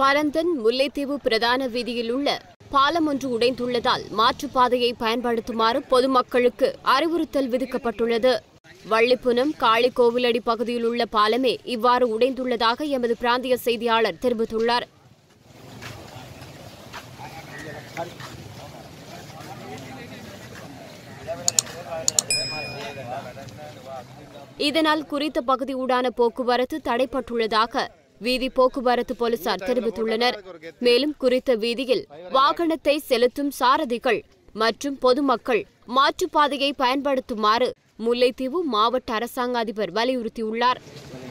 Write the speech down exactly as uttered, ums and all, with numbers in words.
பரந்தன் முல்லைத்தீவு பிரதான வீதியில் உள்ள பாலம் ஒன்று உடைந்துள்ளதால் மாற்றுப்பாதையை பயன்படுத்துமாறு பொதுமக்களுக்கு அறிவுறுத்தல் விதிக்கப்பட்டுள்ளது. வள்ளிப்புனம் காளிகோவிலடி பகுதியில் உள்ள பாலமே இவ்வாறு உடைந்துள்ளதாக எமது பிராந்திய செய்தியாளர் தெரிவித்துள்ளார். இதனால் குறித்த பகுதியூடான போக்குவரத்து தடைப்பட்டுள்ளதாக வீதி போக்குவரத்து போலீசார் தெரிவித்துள்ளனர். மேலும் குறித்த வீதியில் வாகனத்தை செலுத்தும் சாரதிகள் மற்றும் பொதுமக்கள் மாற்றுப்பாதையை பயன்படுத்துமாறு முல்லைத்தீவு மாவட்ட அரசாங்க அதிபர் வலியுறுத்தியுள்ளார்.